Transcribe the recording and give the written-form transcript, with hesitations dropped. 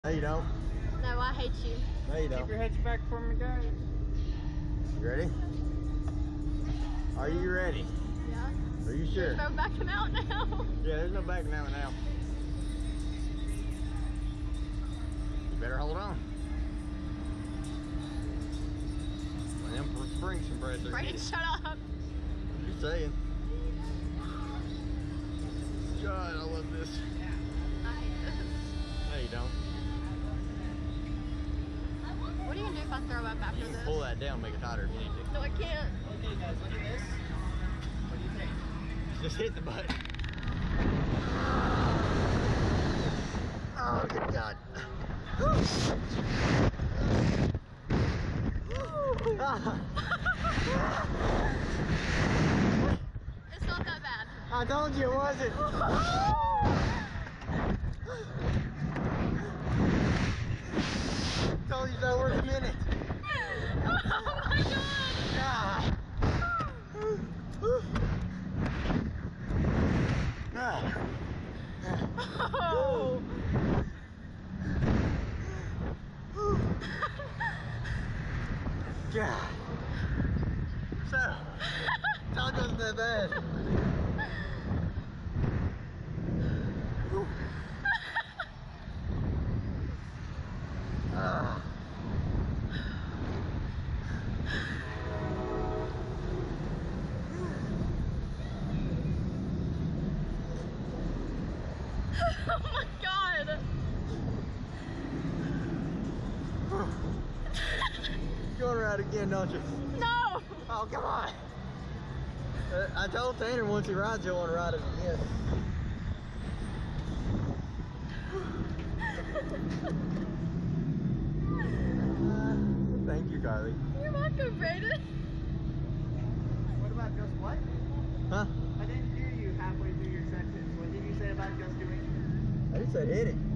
No, you don't. No, I hate you. No, you don't. Keep your heads back for me, guys. You ready? Are you ready? Yeah. Are you sure? There's no backing out now. Yeah, there's no backing out now. You better hold on. Well, them spring compressors. Brayden, shut up. You're saying. God, I love this. I hate this. No, you don't. What are you gonna do if I throw up after You can this? pull that down, make it hotter if you need to. No, I can't. Okay, guys, look at this. What do you think? Just hit the button. Oh, good God. It's not that bad. I told you it wasn't. Told you that worth a minute. Oh my God. Oh. God. So, told you it wasn't that bad. Oh my God. You want to ride again, don't you? No. Oh, come on. I told Tanner once he rides, he'll want to ride it again. Thank you, Carly. You're welcome, Brayden. What about just what? Huh? I didn't hear you halfway through your sentence. What did you say about just doing? I just said hit it.